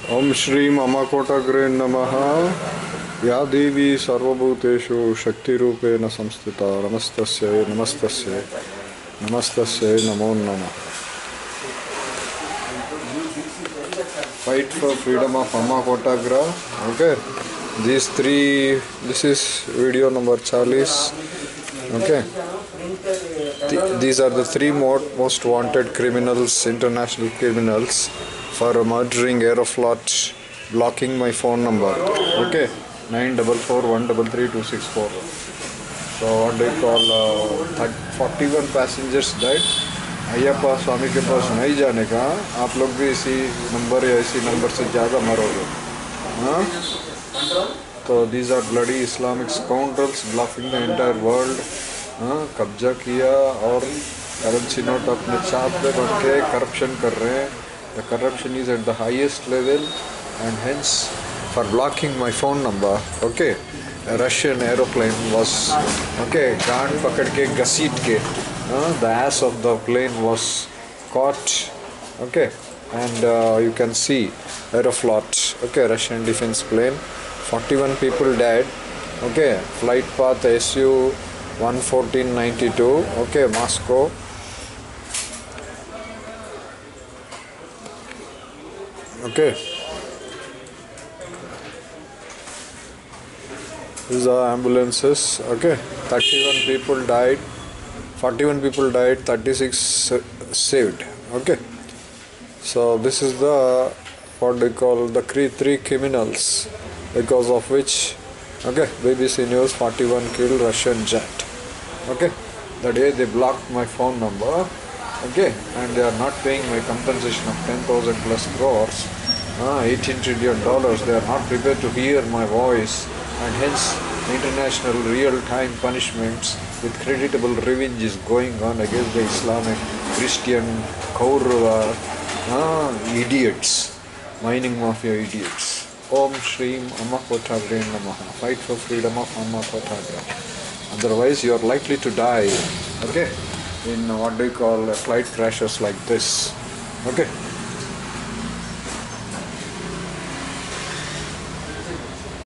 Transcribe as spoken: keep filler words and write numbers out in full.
Om Shri Mama Kotagre Namaha. Ya Devi Sarvabhuteshu Shakti Rupena Samstita. Namastasya, Namastasya, Namastasya, Namo Namah. Fight for freedom of Mama Kotagra. Okay. These three, this is video number forty. Okay. Th these are the three more, most wanted criminals, international criminals, for murdering Aeroflot, blocking my phone number. Okay. nine four four, one three three, two six four. So what do you call, uh, forty-one passengers died. Ayyappa Swami के पास नहीं जाने का, आप लोग भी इसी number या इसी नंबर से ज़्यादा मरोगे. हाँ? तो these are bloody Islamic scoundrels bluffing the entire world. हाँ, कब्जा किया और करेंसी नोट अपने छाप पे रख के करप्शन कर रहे हैं. The corruption is at the highest level, and hence for blocking my phone number, okay, a Russian aeroplane was, okay, गांड पकड़ के घसीट के, uh, the ass of the plane was caught, okay, and uh, you can see Aeroflot, okay, Russian defense plane, forty-one people died, okay, flight path S U one fourteen ninety-two, okay, Moscow. Okay. These are ambulances. Okay. thirty-one people died. forty-one people died. thirty-six saved. Okay. So this is the, what they call, the three criminals, because of which, okay, B B C News, forty-one killed Russian jet. Okay. The day they blocked my phone number. Okay, and they are not paying my compensation of ten thousand plus crores, uh, eighteen trillion dollars. They are not prepared to hear my voice, and hence international real-time punishments with creditable revenge is going on against the Islamic, Christian, Kaurava, uh, idiots, mining mafia idiots. Om Shri Amma Kotagre Namaha. Fight for freedom of Amma Kotagre. Otherwise, you are likely to die. Okay. In what do you call uh, flight crashes like this. Okay.